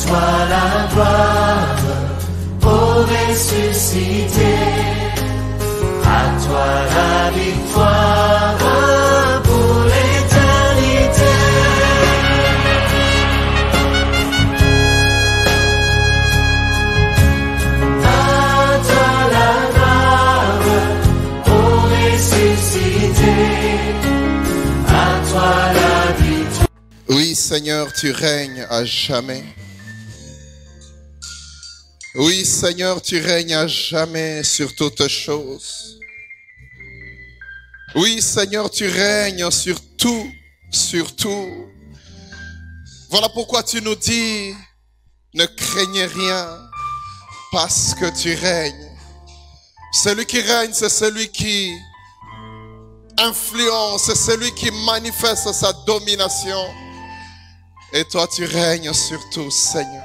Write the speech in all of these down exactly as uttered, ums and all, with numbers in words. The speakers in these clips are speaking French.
toi la gloire, ô ressuscité. À toi la victoire pour l'éternité. À toi la gloire, ô ressuscité. À toi la victoire. Oui, Seigneur, tu règnes à jamais. Oui, Seigneur, tu règnes à jamais sur toutes choses. Oui, Seigneur, tu règnes sur tout, sur tout. Voilà pourquoi tu nous dis, ne craignez rien, parce que tu règnes. Celui qui règne, c'est celui qui influence, c'est celui qui manifeste sa domination. Et toi, tu règnes sur tout, Seigneur.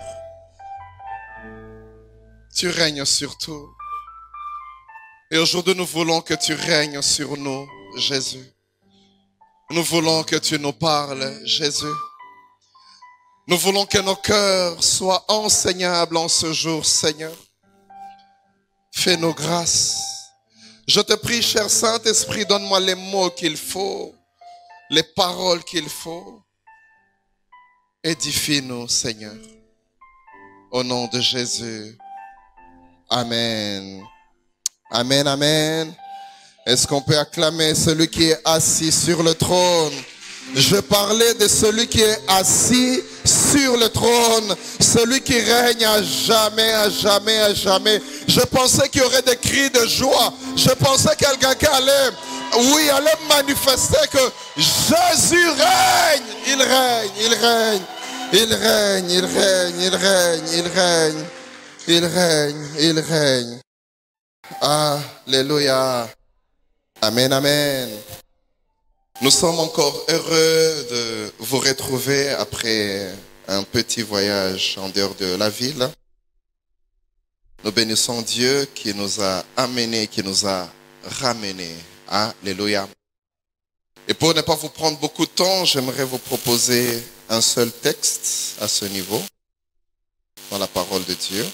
Tu règnes sur tout. Et aujourd'hui, nous voulons que tu règnes sur nous, Jésus. Nous voulons que tu nous parles, Jésus. Nous voulons que nos cœurs soient enseignables en ce jour, Seigneur. Fais-nous grâce. Je te prie, cher Saint-Esprit, donne-moi les mots qu'il faut, les paroles qu'il faut. Édifie-nous, Seigneur. Au nom de Jésus. Amen. Amen, amen. Est-ce qu'on peut acclamer celui qui est assis sur le trône? Je parlais de celui qui est assis sur le trône, celui qui règne à jamais, à jamais, à jamais. Je pensais qu'il y aurait des cris de joie. Je pensais que quelqu'un allait, oui, allait manifester que Jésus règne. Il règne, il règne, il règne, il règne, il règne, il règne, il règne, il règne. Alléluia. Amen, amen. Nous sommes encore heureux de vous retrouver après un petit voyage en dehors de la ville. Nous bénissons Dieu qui nous a amenés, qui nous a ramenés. Alléluia. Et pour ne pas vous prendre beaucoup de temps, j'aimerais vous proposer un seul texte à ce niveau, dans la parole de Dieu.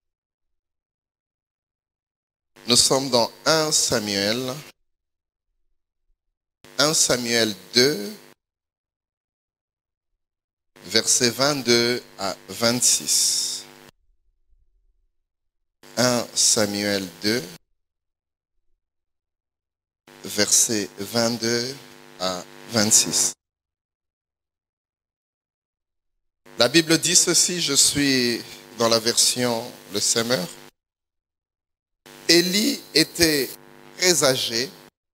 Nous sommes dans un Samuel, un Samuel deux, versets vingt-deux à vingt-six. un Samuel deux, versets vingt-deux à vingt-six. La Bible dit ceci, je suis dans la version Le Semeur. Élie était très âgé.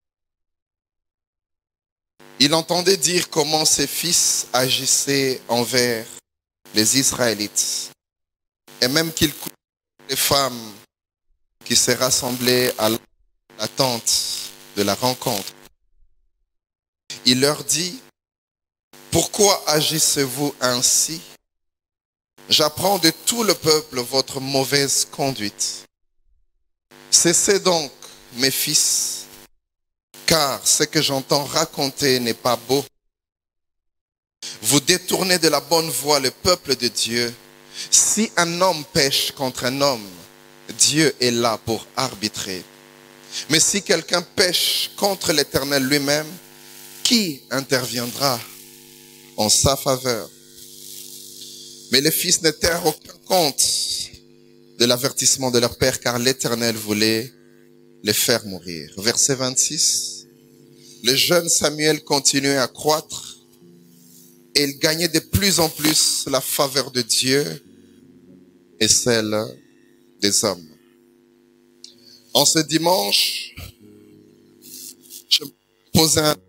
Il entendait dire comment ses fils agissaient envers les Israélites. Et même qu'il couchait les femmes qui se rassemblaient à la tente de la rencontre. Il leur dit, « Pourquoi agissez-vous ainsi? J'apprends de tout le peuple votre mauvaise conduite. Cessez donc, mes fils, car ce que j'entends raconter n'est pas beau. Vous détournez de la bonne voie le peuple de Dieu. Si un homme pêche contre un homme, Dieu est là pour arbitrer. Mais si quelqu'un pêche contre l'Éternel lui-même, qui interviendra en sa faveur? Mais les fils ne tinrent aucun compte de l'avertissement de leur père, car l'Éternel voulait les faire mourir. » Verset vingt-six. Le jeune Samuel continuait à croître et il gagnait de plus en plus la faveur de Dieu et celle des hommes. En ce dimanche, je me posais un...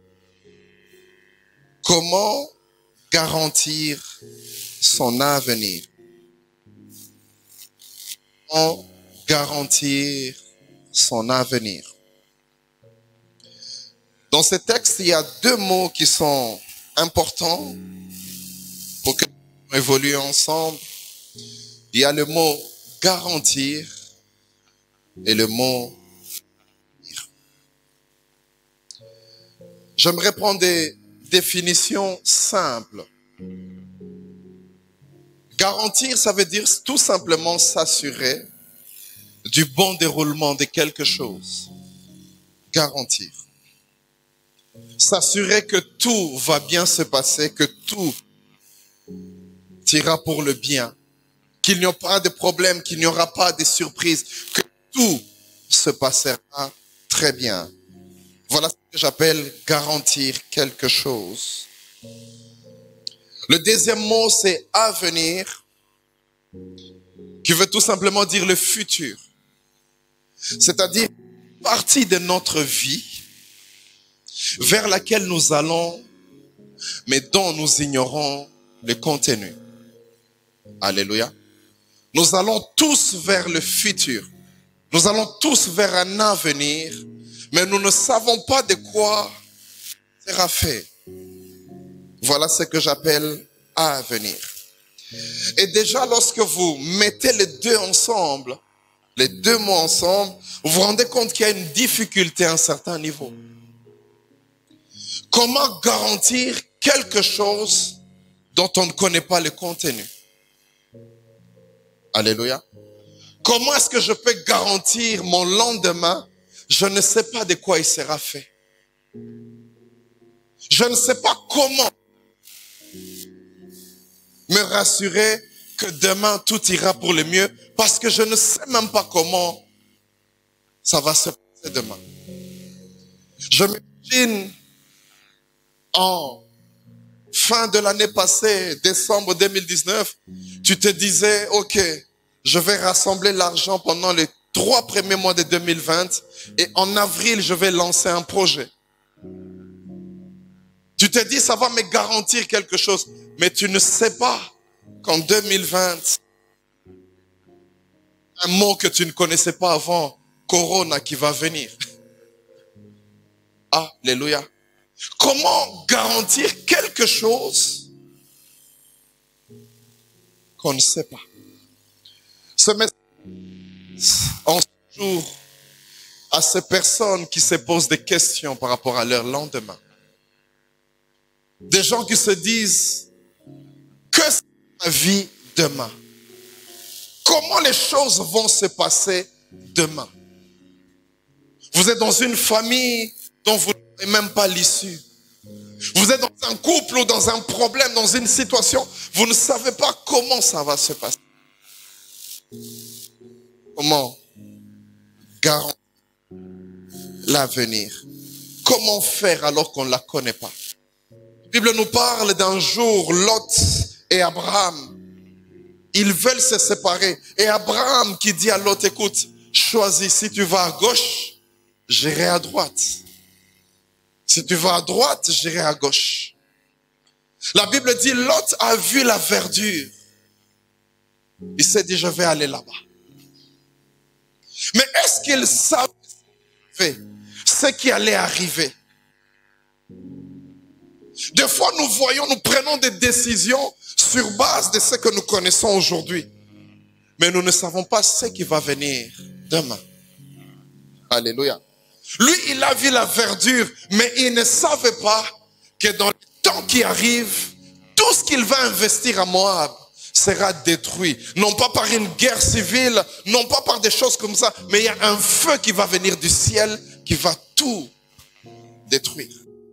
Comment garantir son avenir? Comment garantir son avenir? Dans ce texte, il y a deux mots qui sont importants pour que nous évoluions ensemble. Il y a le mot garantir et le mot avenir. J'aimerais prendre des définitions simples. Garantir, ça veut dire tout simplement s'assurer du bon déroulement de quelque chose. Garantir. S'assurer que tout va bien se passer, que tout ira pour le bien, qu'il n'y aura pas de problème, qu'il n'y aura pas de surprises, que tout se passera très bien. Voilà ce que j'appelle garantir quelque chose. Le deuxième mot, c'est avenir, qui veut tout simplement dire le futur. C'est-à-dire une partie de notre vie vers laquelle nous allons, mais dont nous ignorons le contenu. Alléluia. Nous allons tous vers le futur. Nous allons tous vers un avenir, mais nous ne savons pas de quoi sera fait. Voilà ce que j'appelle avenir. Et déjà, lorsque vous mettez les deux ensemble, les deux mots ensemble, vous vous rendez compte qu'il y a une difficulté à un certain niveau. Comment garantir quelque chose dont on ne connaît pas le contenu? Alléluia. Comment est-ce que je peux garantir mon lendemain? Je ne sais pas de quoi il sera fait. Je ne sais pas comment me rassurer que demain tout ira pour le mieux parce que je ne sais même pas comment ça va se passer demain. Je m'imagine en fin de l'année passée, décembre deux mille dix-neuf, tu te disais, ok, je vais rassembler l'argent pendant les trois premiers mois de deux mille vingt et en avril, je vais lancer un projet. Tu te dis, ça va me garantir quelque chose, mais tu ne sais pas qu'en deux mille vingt, un mot que tu ne connaissais pas avant, Corona qui va venir. Alléluia. Comment garantir quelque chose qu'on ne sait pas? Ce message en ce jour à ces personnes qui se posent des questions par rapport à leur lendemain. Des gens qui se disent, que c'est ma vie demain? Comment les choses vont se passer demain? Vous êtes dans une famille dont vous n'avez même pas l'issue. Vous êtes dans un couple ou dans un problème, dans une situation, vous ne savez pas comment ça va se passer. Comment garantir l'avenir? Comment faire alors qu'on ne la connaît pas? La Bible nous parle d'un jour, Lot et Abraham, ils veulent se séparer. Et Abraham qui dit à Lot, écoute, choisis, si tu vas à gauche, j'irai à droite. Si tu vas à droite, j'irai à gauche. La Bible dit, Lot a vu la verdure. Il s'est dit, je vais aller là-bas. Mais est-ce qu'il savait ce qui allait arriver? Des fois, nous voyons, nous prenons des décisions sur base de ce que nous connaissons aujourd'hui. Mais nous ne savons pas ce qui va venir demain. Alléluia. Lui, il a vu la verdure, mais il ne savait pas que dans le temps qui arrive, tout ce qu'il va investir à Moab sera détruit. Non pas par une guerre civile, non pas par des choses comme ça, mais il y a un feu qui va venir du ciel qui va tout détruire.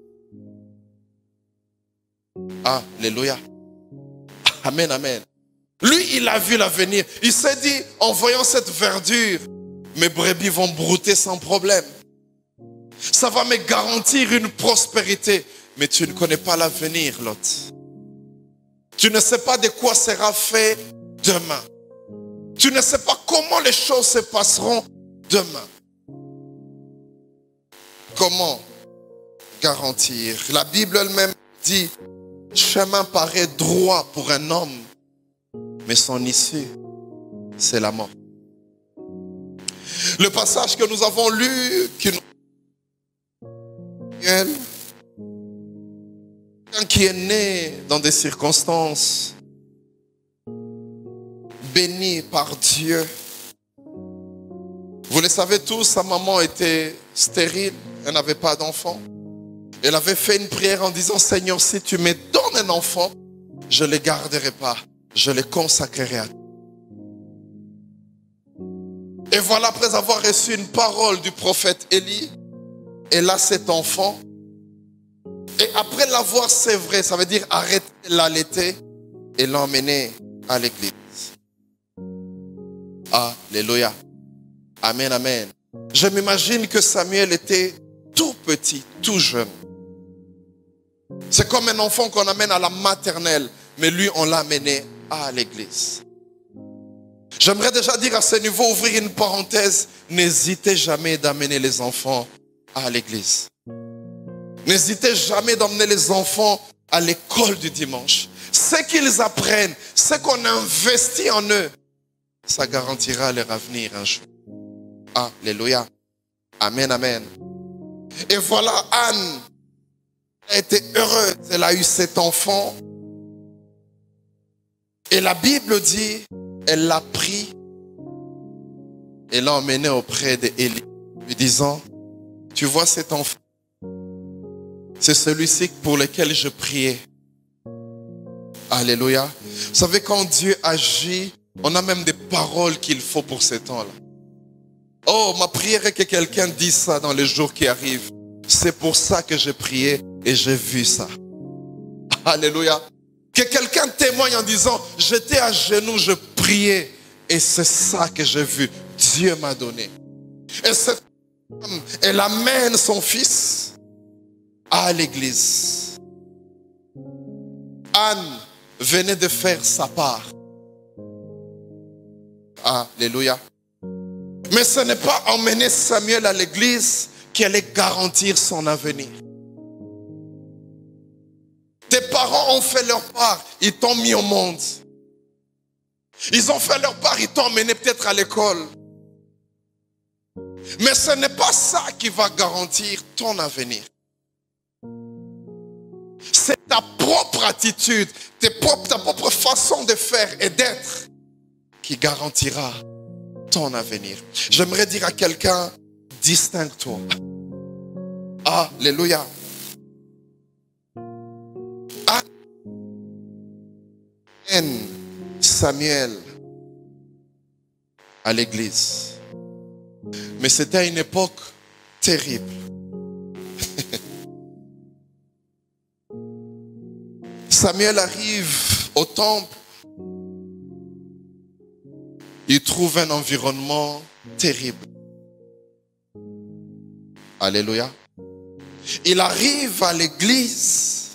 Alléluia. Amen, amen. Lui, il a vu l'avenir. Il s'est dit, en voyant cette verdure, mes brebis vont brouter sans problème. Ça va me garantir une prospérité. Mais tu ne connais pas l'avenir, Lot. Tu ne sais pas de quoi sera fait demain. Tu ne sais pas comment les choses se passeront demain. Comment garantir? La Bible elle-même dit, chemin paraît droit pour un homme, mais son issue, c'est la mort. Le passage que nous avons lu, qui nous... quelqu'un qui est né dans des circonstances bénies par Dieu. Vous le savez tous, sa maman était stérile, elle n'avait pas d'enfant. Elle avait fait une prière en disant, Seigneur, si tu me donnes un enfant, je ne le garderai pas. je les consacrerai à toi. Et voilà, après avoir reçu une parole du prophète Élie, elle a cet enfant. Et après l'avoir sévré, ça veut dire arrêter l'allaiter, et l'emmener à l'église. Alléluia. Amen, amen. Je m'imagine que Samuel était tout petit, tout jeune. C'est comme un enfant qu'on amène à la maternelle, mais lui, on l'a amené à l'église. J'aimerais déjà dire à ce niveau, ouvrir une parenthèse, n'hésitez jamais d'amener les enfants à l'église. N'hésitez jamais d'emmener les enfants à l'école du dimanche. Ce qu'ils apprennent, ce qu'on investit en eux, ça garantira leur avenir un jour. Alléluia. Amen, amen. Et voilà, Anne a été heureuse. Elle a eu cet enfant. Et la Bible dit, elle l'a pris et l'a emmené auprès d'Élie, lui disant, tu vois cet enfant, c'est celui-ci pour lequel je priais. Alléluia. Vous savez, quand Dieu agit, on a même des paroles qu'il faut pour ces temps-là. Oh, ma prière est que quelqu'un dise ça dans les jours qui arrivent. C'est pour ça que j'ai prié et j'ai vu ça. Alléluia. Que quelqu'un témoigne en disant, j'étais à genoux, je priais et c'est ça que j'ai vu. Dieu m'a donné. Et cette femme, elle amène son fils à l'église. Anne venait de faire sa part. Alléluia. Mais ce n'est pas emmener Samuel à l'église qui allait garantir son avenir. Tes parents ont fait leur part, ils t'ont mis au monde. Ils ont fait leur part, ils t'ont emmené peut-être à l'école. Mais ce n'est pas ça qui va garantir ton avenir. C'est ta propre attitude, tes propres, ta propre façon de faire et d'être qui garantira ton avenir. J'aimerais dire à quelqu'un, distingue-toi. Alléluia. Amène Samuel à l'église. Mais c'était une époque terrible. Samuel arrive au temple. Il trouve un environnement terrible. Alléluia. Il arrive à l'église.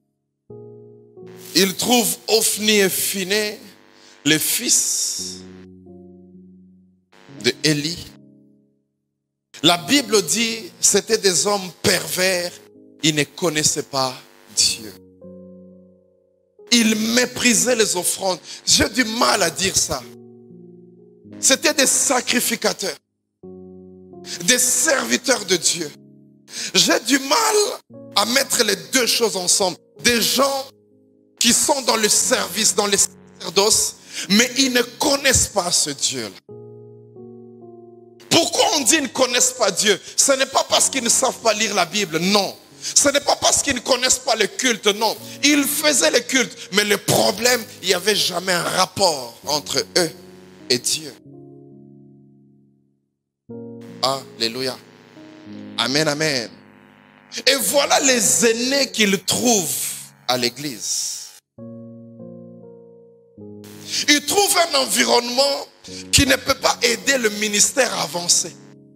Il trouve Ophni et Phiné, les fils de Élie. La Bible dit, c'était des hommes pervers. Ils ne connaissaient pas Dieu. Ils méprisaient les offrandes. J'ai du mal à dire ça. C'était des sacrificateurs, des serviteurs de Dieu. J'ai du mal à mettre les deux choses ensemble. Des gens qui sont dans le service, dans les sacerdoces, mais ils ne connaissent pas ce Dieu-là. Pourquoi on dit qu'ils ne connaissent pas Dieu? Ce n'est pas parce qu'ils ne savent pas lire la Bible, non. Ce n'est pas parce qu'ils ne connaissent pas le culte, non. Ils faisaient le culte, mais le problème, il n'y avait jamais un rapport entre eux et Dieu. Alléluia. Amen, amen. Et voilà les aînés qu'ils trouvent à l'église. Ils trouvent un environnement qui ne peut pas aider le ministère à avancer.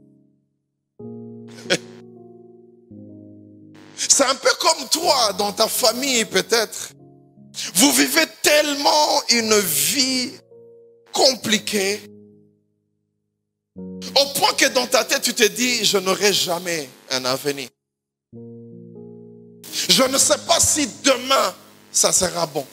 C'est un peu comme toi, dans ta famille peut-être. Vous vivez tellement une vie compliquée, au point que dans ta tête, tu te dis, je n'aurai jamais un avenir. Je ne sais pas si demain, ça sera bon.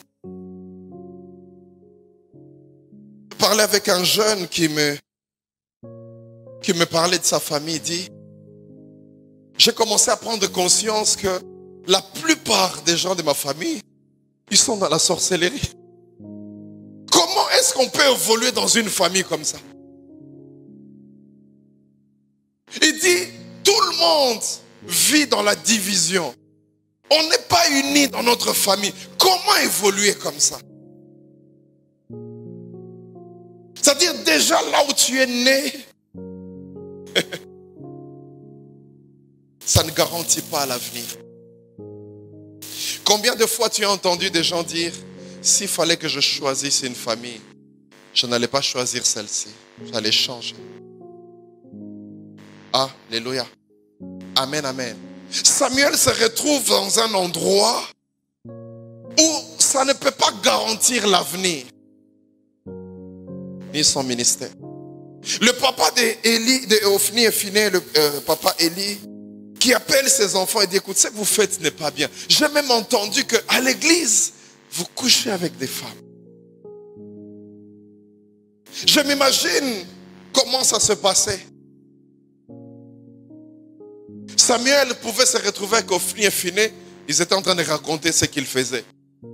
Je parlais avec un jeune qui me, qui me parlait de sa famille, il dit, j'ai commencé à prendre conscience que la plupart des gens de ma famille, ils sont dans la sorcellerie. Comment est-ce qu'on peut évoluer dans une famille comme ça? Il dit, tout le monde vit dans la division. On n'est pas unis dans notre famille. Comment évoluer comme ça? C'est-à-dire déjà là où tu es né, ça ne garantit pas l'avenir. Combien de fois tu as entendu des gens dire, s'il fallait que je choisisse une famille, je n'allais pas choisir celle-ci, j'allais changer. Alléluia. Amen, amen. Samuel se retrouve dans un endroit où ça ne peut pas garantir l'avenir, ni son ministère. Le papa d'Élie, de Ophni et Phiné, le euh, papa Élie, qui appelle ses enfants et dit, écoute, ce que vous faites n'est pas bien. J'ai même entendu qu'à l'église, vous couchez avec des femmes. Je m'imagine comment ça se passait. Samuel pouvait se retrouver avec Ophni et Phiné, ils étaient en train de raconter ce qu'ils faisaient.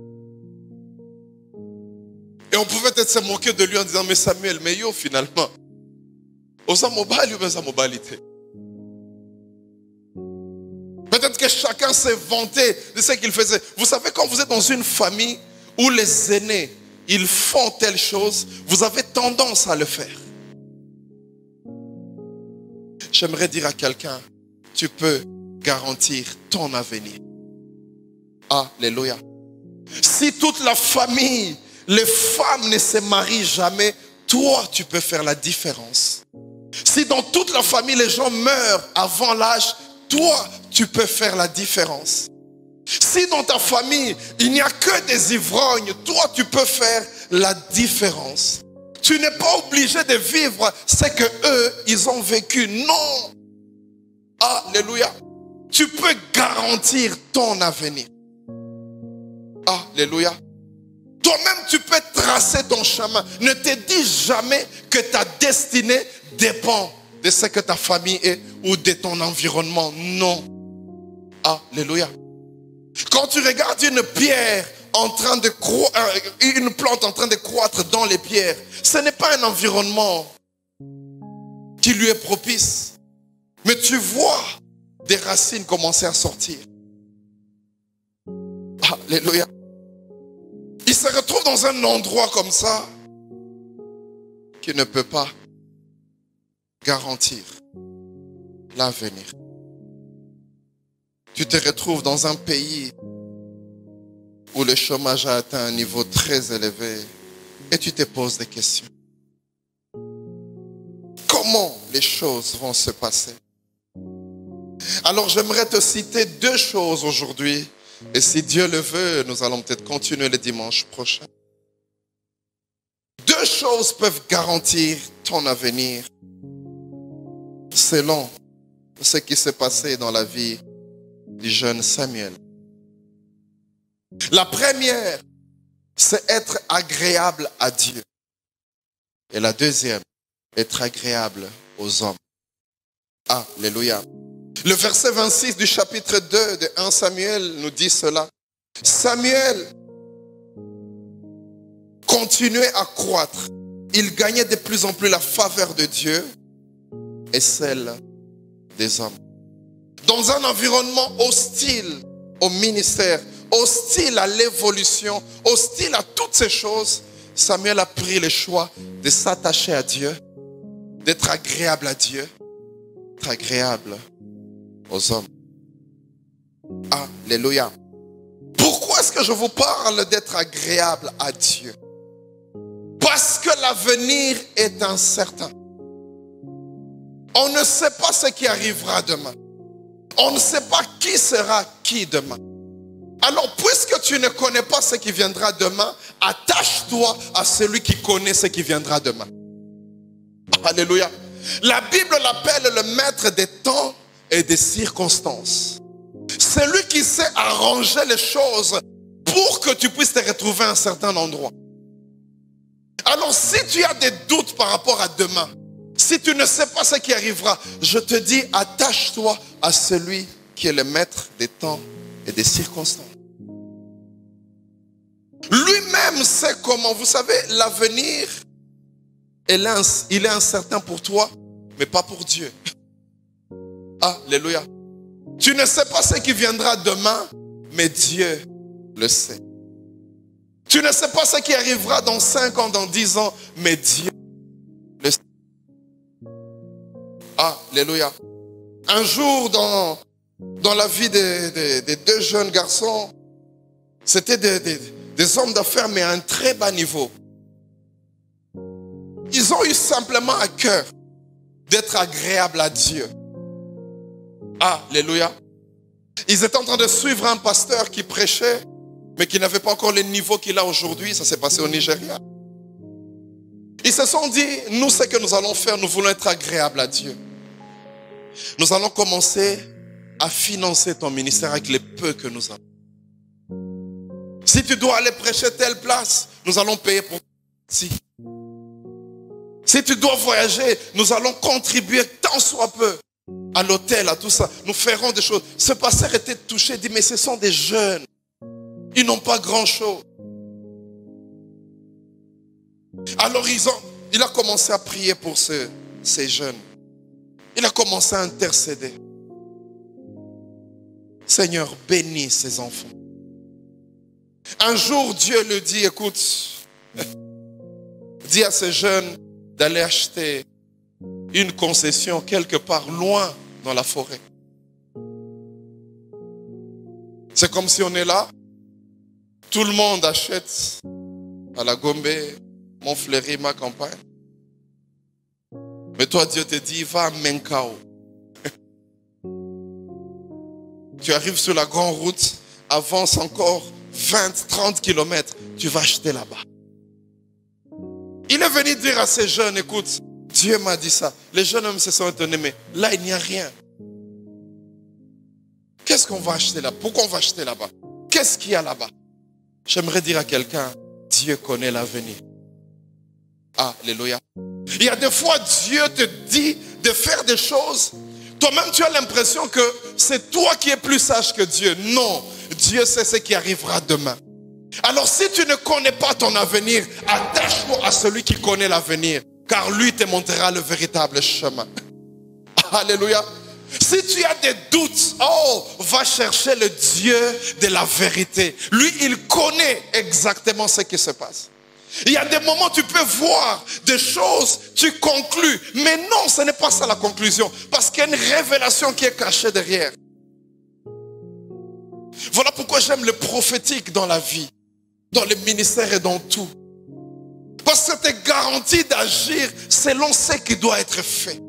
Et on pouvait peut-être se moquer de lui en disant, mais Samuel, mais yo finalement, osa mobile ou osa mobilité. Peut-être que chacun s'est vanté de ce qu'il faisait. Vous savez, quand vous êtes dans une famille où les aînés, ils font telle chose, vous avez tendance à le faire. J'aimerais dire à quelqu'un, tu peux garantir ton avenir. Alléluia. Si toute la famille, les femmes ne se marient jamais, toi, tu peux faire la différence. Si dans toute la famille, les gens meurent avant l'âge, toi, tu peux faire la différence. Si dans ta famille, il n'y a que des ivrognes, toi, tu peux faire la différence. Tu n'es pas obligé de vivre ce que eux, ils ont vécu. Non. Alléluia. Tu peux garantir ton avenir. Alléluia. Toi-même, tu peux tracer ton chemin. Ne te dis jamais que ta destinée dépend de ce que ta famille est ou de ton environnement. Non. Alléluia. Quand tu regardes une pierre en train de croître, une plante en train de croître dans les pierres, ce n'est pas un environnement qui lui est propice. Mais tu vois des racines commencer à sortir. Alléluia. Il se retrouve dans un endroit comme ça qui ne peut pas garantir l'avenir. Tu te retrouves dans un pays où le chômage a atteint un niveau très élevé et tu te poses des questions. Comment les choses vont se passer? Alors j'aimerais te citer deux choses aujourd'hui. Et si Dieu le veut, nous allons peut-être continuer le dimanche prochain. Deux choses peuvent garantir ton avenir selon ce qui s'est passé dans la vie du jeune Samuel. La première, c'est être agréable à Dieu. Et la deuxième, être agréable aux hommes. Alléluia. Le verset vingt-six du chapitre deux de premier Samuel nous dit cela. Samuel continuait à croître. Il gagnait de plus en plus la faveur de Dieu et celle des hommes. Dans un environnement hostile au ministère, hostile à l'évolution, hostile à toutes ces choses, Samuel a pris le choix de s'attacher à Dieu, d'être agréable à Dieu, d'être agréable aux hommes. Alléluia. Pourquoi est-ce que je vous parle d'être agréable à Dieu? Parce que l'avenir est incertain. On ne sait pas ce qui arrivera demain. On ne sait pas qui sera qui demain. Alors, puisque tu ne connais pas ce qui viendra demain, attache-toi à celui qui connaît ce qui viendra demain. Alléluia. La Bible l'appelle le maître des temps et des circonstances. C'est lui qui sait arranger les choses pour que tu puisses te retrouver à un certain endroit. Alors, si tu as des doutes par rapport à demain, si tu ne sais pas ce qui arrivera, je te dis, attache-toi à celui qui est le maître des temps et des circonstances. Lui-même sait comment. Vous savez, l'avenir, il est incertain pour toi, mais pas pour Dieu. Alléluia. Tu ne sais pas ce qui viendra demain, mais Dieu le sait. Tu ne sais pas ce qui arrivera dans cinq ans, dans dix ans, mais Dieu le sait. Alléluia. Un jour, dans, dans la vie des, des, des deux jeunes garçons, c'était des, des, des hommes d'affaires, mais à un très bas niveau. Ils ont eu simplement à cœur d'être agréables à Dieu. Alléluia. Ils étaient en train de suivre un pasteur qui prêchait, mais qui n'avait pas encore le niveau qu'il a aujourd'hui. Ça s'est passé au Nigeria. Ils se sont dit, nous, ce que nous allons faire, nous voulons être agréables à Dieu. Nous allons commencer à financer ton ministère avec les peu que nous avons. Si tu dois aller prêcher telle place, nous allons payer pour si. Si tu dois voyager, nous allons contribuer tant soit peu à l'hôtel, à tout ça. Nous ferons des choses. Ce pasteur était touché, dit, mais ce sont des jeunes. Ils n'ont pas grand-chose. Alors ils ont, il a commencé à prier pour ce, ces jeunes. Il a commencé à intercéder. Seigneur, bénis ces enfants. Un jour, Dieu lui dit, écoute, dis à ces jeunes d'aller acheter une concession quelque part loin dans la forêt. C'est comme si on est là, tout le monde achète à la Gombe, Montfleury, ma campagne. Mais toi, Dieu te dit, va à Menkao. Tu arrives sur la grande route, avance encore vingt, trente kilomètres, tu vas acheter là-bas. Il est venu dire à ces jeunes, écoute, Dieu m'a dit ça. Les jeunes hommes se sont étonnés, mais là, il n'y a rien. Qu'est-ce qu'on va acheter là? Pourquoi on va acheter là-bas? Qu'est-ce qu'il y a là-bas? J'aimerais dire à quelqu'un, Dieu connaît l'avenir. Alléluia. Il y a des fois, Dieu te dit de faire des choses. Toi-même, tu as l'impression que c'est toi qui es plus sage que Dieu. Non, Dieu sait ce qui arrivera demain. Alors, si tu ne connais pas ton avenir, attache-toi à celui qui connaît l'avenir, car lui te montrera le véritable chemin. Alléluia. Si tu as des doutes, oh, va chercher le Dieu de la vérité. Lui, il connaît exactement ce qui se passe. Il y a des moments où tu peux voir des choses, tu conclus. Mais non, ce n'est pas ça la conclusion. Parce qu'il y a une révélation qui est cachée derrière. Voilà pourquoi j'aime le prophétique dans la vie, dans le ministère et dans tout. Parce que tu es garanti d'agir selon ce qui doit être fait.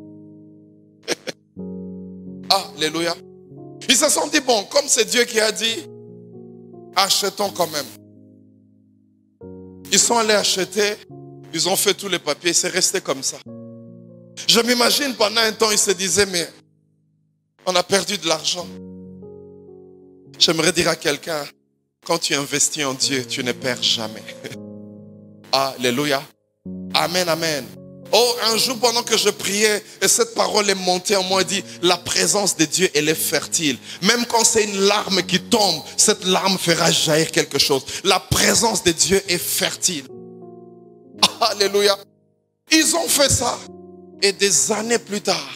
Alléluia. Ils se sont dit, bon, comme c'est Dieu qui a dit, achetons quand même. Ils sont allés acheter, ils ont fait tous les papiers, c'est resté comme ça. Je m'imagine pendant un temps, ils se disaient, mais on a perdu de l'argent. J'aimerais dire à quelqu'un, quand tu investis en Dieu, tu ne perds jamais. Alléluia. Amen, amen. Oh, un jour pendant que je priais, et cette parole est montée en moi, dit, la présence de Dieu, elle est fertile. Même quand c'est une larme qui tombe, cette larme fera jaillir quelque chose. La présence de Dieu est fertile. Alléluia. Ils ont fait ça. Et des années plus tard,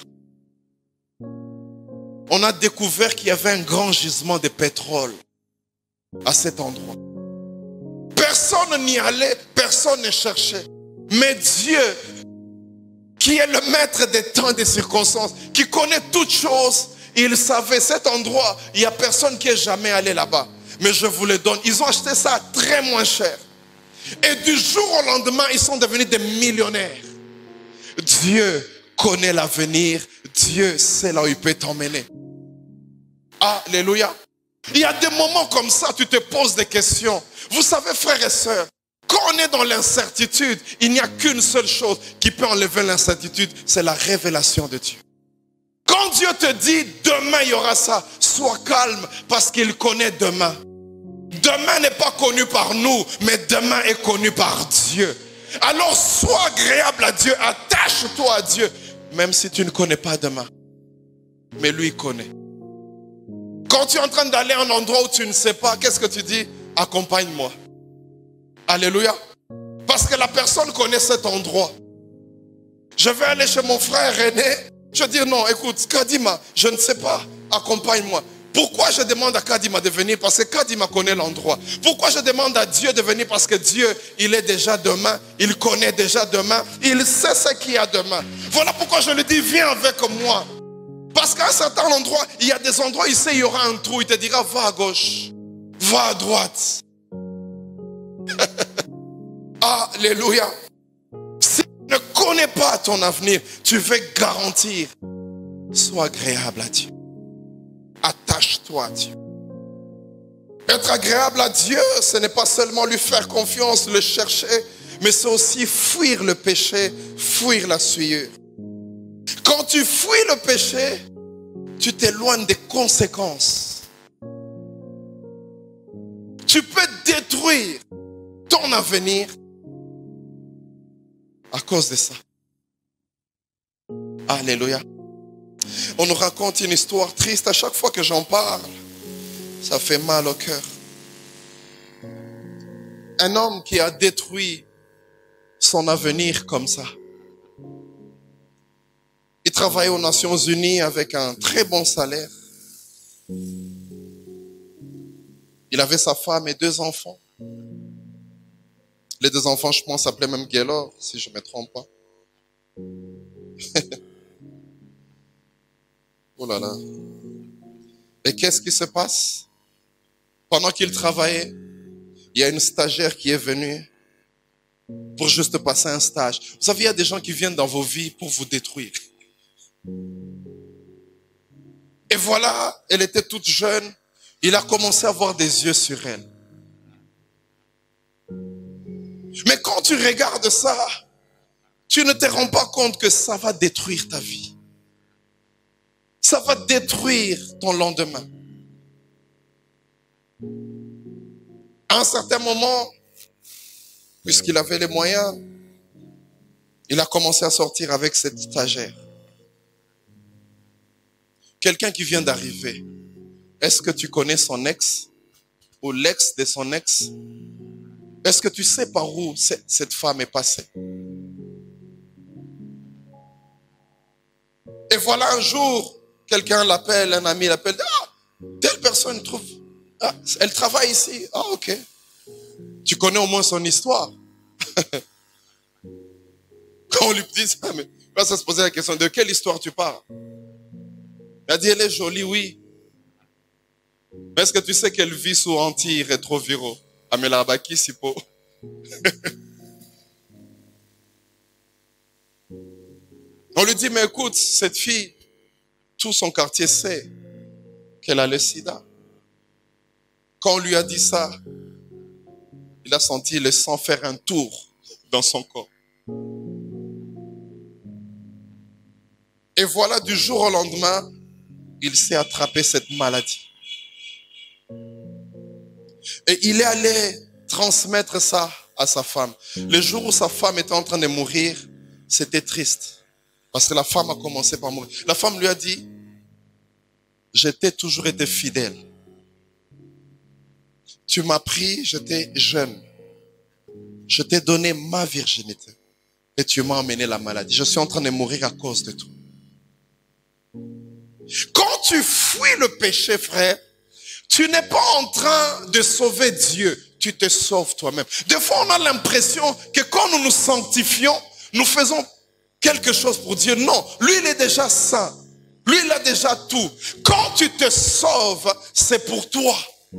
on a découvert qu'il y avait un grand gisement de pétrole à cet endroit. Personne n'y allait, personne ne cherchait. Mais Dieu, qui est le maître des temps et des circonstances, qui connaît toutes choses, il savait cet endroit, il n'y a personne qui est jamais allé là-bas. Mais je vous le donne, ils ont acheté ça très moins cher. Et du jour au lendemain, ils sont devenus des millionnaires. Dieu connaît l'avenir, Dieu sait là où il peut t'emmener. Alléluia. Il y a des moments comme ça, tu te poses des questions. Vous savez, frères et sœurs, quand on est dans l'incertitude, il n'y a qu'une seule chose qui peut enlever l'incertitude, c'est la révélation de Dieu. Quand Dieu te dit, demain il y aura ça, sois calme parce qu'il connaît demain. Demain n'est pas connu par nous, mais demain est connu par Dieu. Alors sois agréable à Dieu, attache-toi à Dieu, même si tu ne connais pas demain. Mais lui il connaît. Quand tu es en train d'aller à un endroit où tu ne sais pas, qu'est-ce que tu dis? Accompagne-moi. Alléluia. Parce que la personne connaît cet endroit. Je vais aller chez mon frère René. Je dis non, écoute, Kadima, je ne sais pas. Accompagne-moi. Pourquoi je demande à Kadima de venir? Parce que Kadima connaît l'endroit. Pourquoi je demande à Dieu de venir? Parce que Dieu, il est déjà demain. Il connaît déjà demain. Il sait ce qu'il y a demain. Voilà pourquoi je lui dis, viens avec moi. Parce qu'à un certain endroit, il y a des endroits, il sait, il y aura un trou. Il te dira, va à gauche, va à droite. Alléluia. Si tu ne connais pas ton avenir, tu veux garantir, sois agréable à Dieu. Attache-toi à Dieu. Être agréable à Dieu, ce n'est pas seulement lui faire confiance, le chercher, mais c'est aussi fuir le péché, fuir la souillure. Quand tu fuis le péché, tu t'éloignes des conséquences. Tu peux détruire ton avenir à cause de ça. Alléluia. On nous raconte une histoire triste. À chaque fois que j'en parle, ça fait mal au cœur. Un homme qui a détruit son avenir comme ça. Il travaillait aux Nations Unies avec un très bon salaire. Il avait sa femme et deux enfants. Les deux enfants, je pense, s'appelaient même Gaylor, si je ne me trompe pas. Oh là là. Et qu'est-ce qui se passe? Pendant qu'il travaillait, il y a une stagiaire qui est venue pour juste passer un stage. Vous savez, il y a des gens qui viennent dans vos vies pour vous détruire. Et voilà, elle était toute jeune. Il a commencé à avoir des yeux sur elle. Mais quand tu regardes ça, tu ne te rends pas compte que ça va détruire ta vie. Ça va détruire ton lendemain. À un certain moment, puisqu'il avait les moyens, il a commencé à sortir avec cette stagiaire. Quelqu'un qui vient d'arriver. Est-ce que tu connais son ex? Ou l'ex de son ex? Est-ce que tu sais par où cette femme est passée? Et voilà un jour, quelqu'un l'appelle, un ami l'appelle. Ah, telle personne trouve. Ah, elle travaille ici. Ah, ok. Tu connais au moins son histoire. Quand on lui dit ça, mais là, ça se posait la question, de quelle histoire tu parles? Il a dit, elle est jolie, oui. Mais est-ce que tu sais qu'elle vit sous anti-rétroviraux? Amelabaki, Sipo. On lui dit, mais écoute, cette fille, tout son quartier sait qu'elle a le sida. Quand on lui a dit ça, il a senti le sang faire un tour dans son corps. Et voilà, du jour au lendemain, il s'est attrapé cette maladie. Et il est allé transmettre ça à sa femme. Le jour où sa femme était en train de mourir, c'était triste. Parce que la femme a commencé par mourir. La femme lui a dit, je t'ai toujours été fidèle. Tu m'as pris, j'étais jeune. Je t'ai donné ma virginité. Et tu m'as emmené la maladie. Je suis en train de mourir à cause de toi. Quand tu fuis le péché, frère, tu n'es pas en train de sauver Dieu. Tu te sauves toi-même. Des fois, on a l'impression que quand nous nous sanctifions, nous faisons quelque chose pour Dieu. Non, lui, il est déjà saint. Lui, il a déjà tout. Quand tu te sauves, c'est pour toi.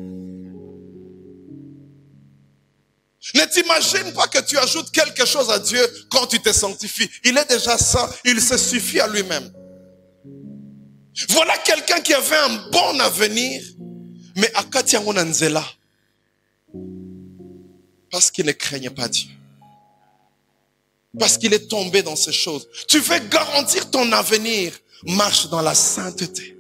Ne t'imagine pas que tu ajoutes quelque chose à Dieu quand tu te sanctifies. Il est déjà saint, il se suffit à lui-même. Voilà quelqu'un qui avait un bon avenir, mais à Katiangonanzela, parce qu'il ne craignait pas Dieu. Parce qu'il est tombé dans ces choses. Tu veux garantir ton avenir, marche dans la sainteté.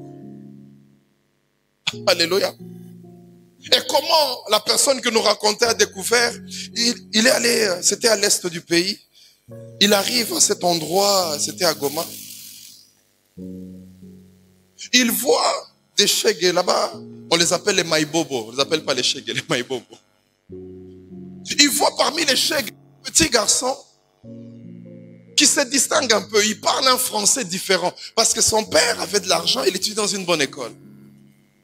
Alléluia. Et comment la personne que nous racontait a découvert, il, il est allé, c'était à l'est du pays, il arrive à cet endroit, c'était à Goma, il voit des shege là-bas, on les appelle les maïbobo, on ne les appelle pas les shege, les maïbobo. Il voit parmi les shege un petit garçon qui se distingue un peu, il parle un français différent, parce que son père avait de l'argent, il étudie dans une bonne école.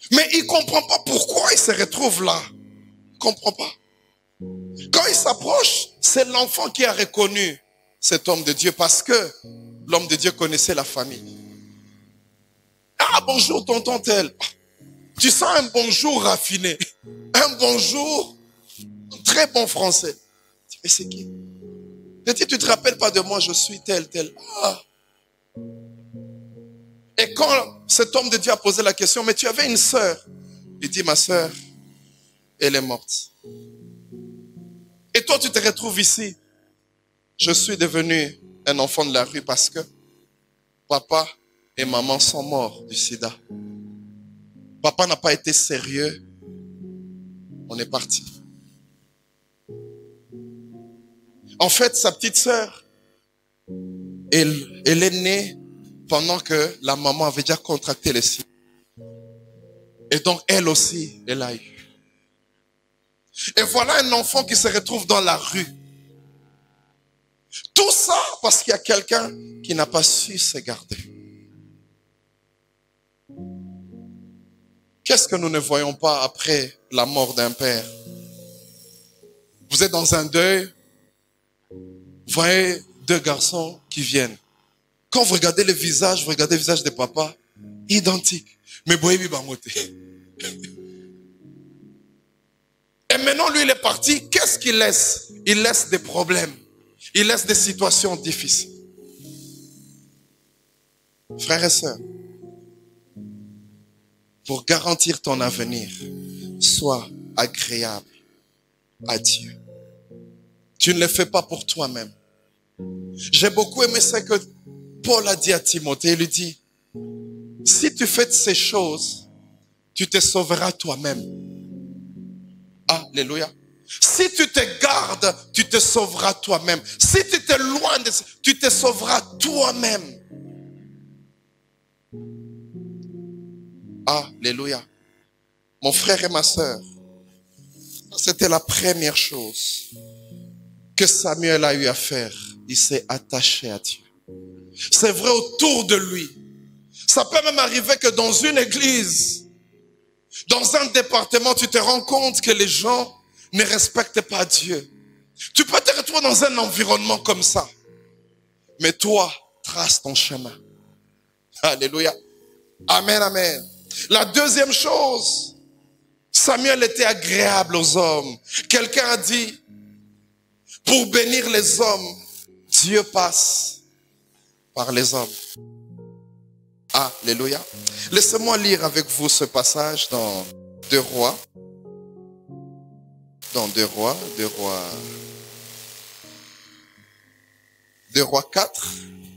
Mais il ne comprend pas pourquoi il se retrouve là. Il ne comprend pas. Quand il s'approche, c'est l'enfant qui a reconnu cet homme de Dieu parce que l'homme de Dieu connaissait la famille. Ah, bonjour tonton tel. Tu sens un bonjour raffiné. Un bonjour, très bon français. Mais c'est qui? Il dit, tu ne te rappelles pas de moi, je suis tel, tel. Ah. Et quand cet homme de Dieu a posé la question, mais tu avais une sœur. Il dit, ma sœur, elle est morte. Et toi, tu te retrouves ici. Je suis devenu un enfant de la rue parce que papa et maman sont morts du sida. Papa n'a pas été sérieux. On est parti. En fait, sa petite sœur, elle, elle est née pendant que la maman avait déjà contracté le sida. Et donc, elle aussi, elle a eu. Et voilà un enfant qui se retrouve dans la rue. Tout ça parce qu'il y a quelqu'un qui n'a pas su se garder. Qu'est-ce que nous ne voyons pas après la mort d'un père? Vous êtes dans un deuil, vous voyez deux garçons qui viennent. Quand vous regardez le visage, vous regardez le visage de papa, identique. Mais boyebi bangote. Et maintenant, lui, il est parti. Qu'est-ce qu'il laisse? Il laisse des problèmes. Il laisse des situations difficiles. Frères et sœurs, pour garantir ton avenir, sois agréable à Dieu. Tu ne le fais pas pour toi-même. J'ai beaucoup aimé ce que Paul a dit à Timothée. Il lui dit, si tu fais ces choses, tu te sauveras toi-même. Alléluia. Si tu te gardes, tu te sauveras toi-même. Si tu te loin de ça, tu te sauveras toi-même. Alléluia. Mon frère et ma sœur, c'était la première chose que Samuel a eu à faire. Il s'est attaché à Dieu. C'est vrai autour de lui. Ça peut même arriver que dans une église, dans un département, tu te rends compte que les gens ne respectent pas Dieu. Tu peux te retrouver dans un environnement comme ça. Mais toi, trace ton chemin. Alléluia. Amen, amen. La deuxième chose, Samuel était agréable aux hommes. Quelqu'un a dit, pour bénir les hommes, Dieu passe par les hommes. Alléluia. Laissez-moi lire avec vous ce passage dans Deux Rois. Dans Deux Rois, Deux Rois, Deux Rois quatre.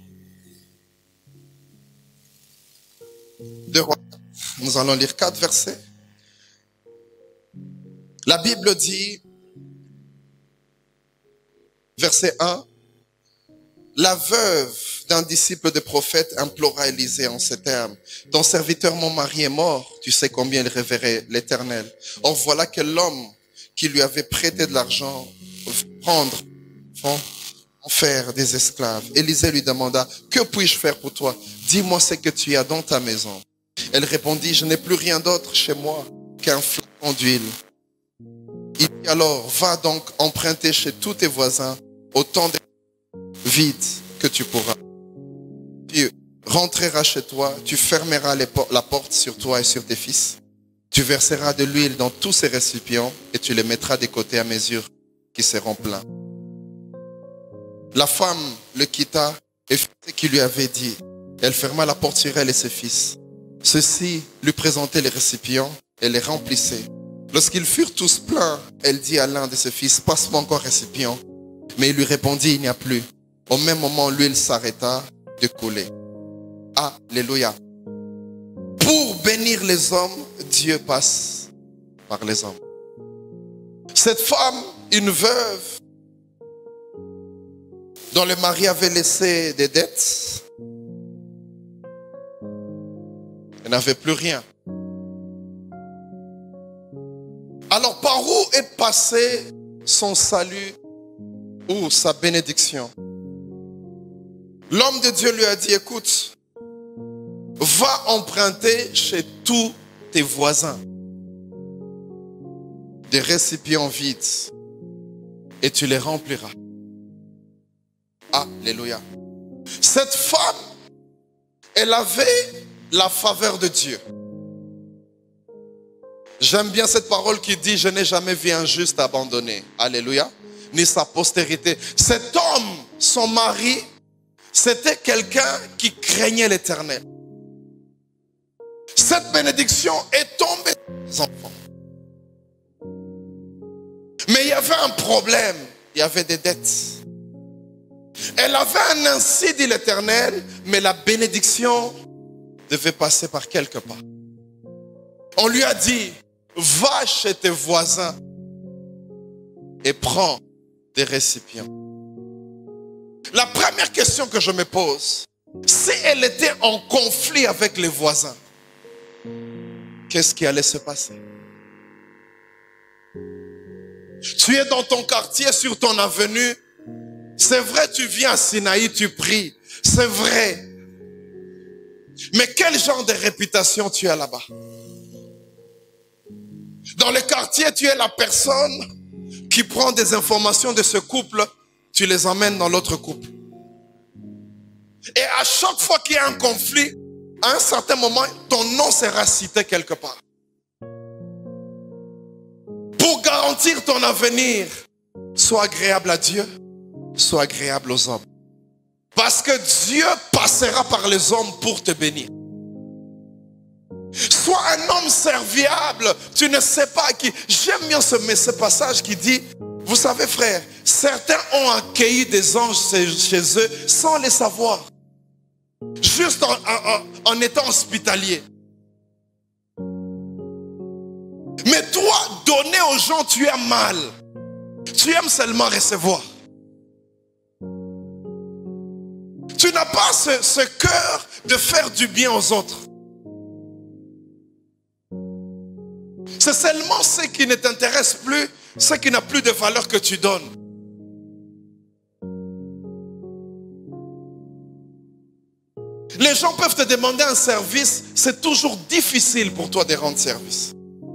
Deux Rois. Nous allons lire quatre versets. La Bible dit, verset un, la veuve d'un disciple de prophète implora Élisée en ces termes. Ton serviteur, mon mari, est mort. Tu sais combien il révérait l'Éternel. Or voilà que l'homme qui lui avait prêté de l'argent veut prendre, en faire des esclaves. Élisée lui demanda, que puis-je faire pour toi? Dis-moi ce que tu as dans ta maison. Elle répondit, je n'ai plus rien d'autre chez moi qu'un flacon d'huile. Il dit alors, va donc emprunter chez tous tes voisins autant de vide que tu pourras. Tu rentreras chez toi, tu fermeras les por- la porte sur toi et sur tes fils. Tu verseras de l'huile dans tous ces récipients et tu les mettras de côté à mesure qu'ils seront pleins. La femme le quitta et fit ce qu'il lui avait dit. Elle ferma la porte sur elle et ses fils. Ceux-ci lui présentaient les récipients et les remplissaient. Lorsqu'ils furent tous pleins, elle dit à l'un de ses fils, passe-moi encore un récipient. Mais il lui répondit, il n'y a plus. Au même moment, l'huile s'arrêta de couler. Alléluia. Pour bénir les hommes, Dieu passe par les hommes. Cette femme, une veuve, dont le mari avait laissé des dettes, elle n'avait plus rien. Alors par où est passé son salut ou sa bénédiction? L'homme de Dieu lui a dit, écoute, va emprunter chez tous tes voisins des récipients vides et tu les rempliras. Alléluia. Cette femme, elle avait la faveur de Dieu. J'aime bien cette parole qui dit, je n'ai jamais vu un juste abandonné. Alléluia. Ni sa postérité. Cet homme, son mari, c'était quelqu'un qui craignait l'Éternel. Cette bénédiction est tombée sur les enfants. Mais il y avait un problème. Il y avait des dettes. Elle avait un ainsi dit l'Éternel, mais la bénédiction devait passer par quelque part. On lui a dit, va chez tes voisins et prends des récipients. La première question que je me pose, si elle était en conflit avec les voisins, qu'est-ce qui allait se passer? Tu es dans ton quartier, sur ton avenue. C'est vrai, tu viens à Sinaï, tu pries. C'est vrai. Mais quel genre de réputation tu as là-bas? Dans le quartier, tu es la personne qui prend des informations de ce couple, tu les emmènes dans l'autre couple. Et à chaque fois qu'il y a un conflit, à un certain moment, ton nom sera cité quelque part. Pour garantir ton avenir, sois agréable à Dieu, sois agréable aux hommes. Parce que Dieu passera par les hommes pour te bénir. Sois un homme serviable. Tu ne sais pas qui. J'aime bien ce, ce passage qui dit, vous savez frère, certains ont accueilli des anges chez eux sans les savoir. Juste en, en, en étant hospitalier. Mais toi, donner aux gens, tu aimes mal. Tu aimes seulement recevoir. Tu n'as pas ce, ce cœur de faire du bien aux autres. C'est seulement ce qui ne t'intéresse plus, ce qui n'a plus de valeur que tu donnes. Les gens peuvent te demander un service, c'est toujours difficile pour toi de rendre service.